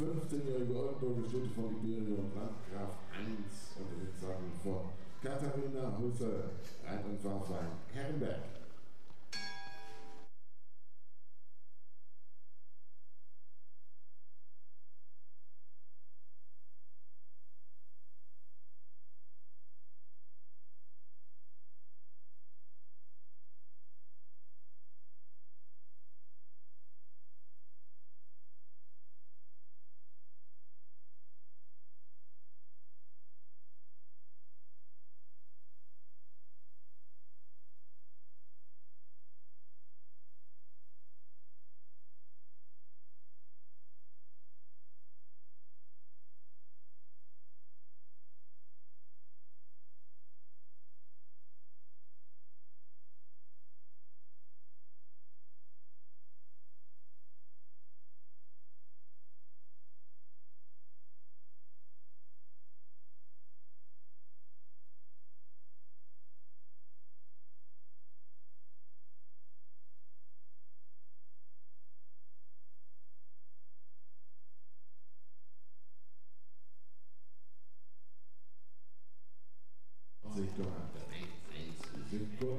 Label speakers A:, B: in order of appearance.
A: 15-jährige Oldenburger Schütte von Liberium, Landgraf 1 unter den Sagen von Katharina Husser, Reit- und Fahrverein Herrenberg. Sich doch an der Sekunde.